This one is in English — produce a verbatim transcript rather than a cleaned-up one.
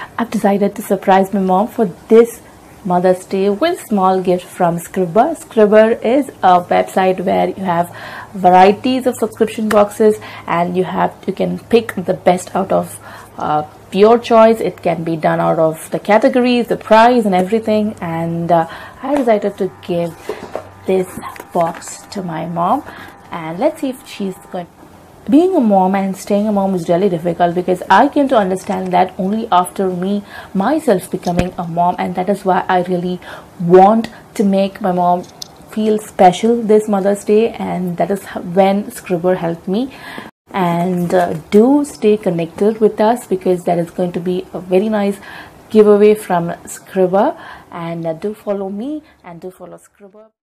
I've decided to surprise my mom for this Mother's Day with small gift from Scribr. Scribr is a website where you have varieties of subscription boxes, and you have you can pick the best out of uh, your choice. It can be done out of the categories, the price, and everything. And uh, I decided to give this box to my mom, and let's see if she's going. Being a mom and staying a mom is really difficult, because I came to understand that only after me myself becoming a mom, and that is why I really want to make my mom feel special this Mother's Day, and that is when Scribr helped me. And uh, do stay connected with us, because that is going to be a very nice giveaway from Scribr. And uh, do follow me and do follow Scribr.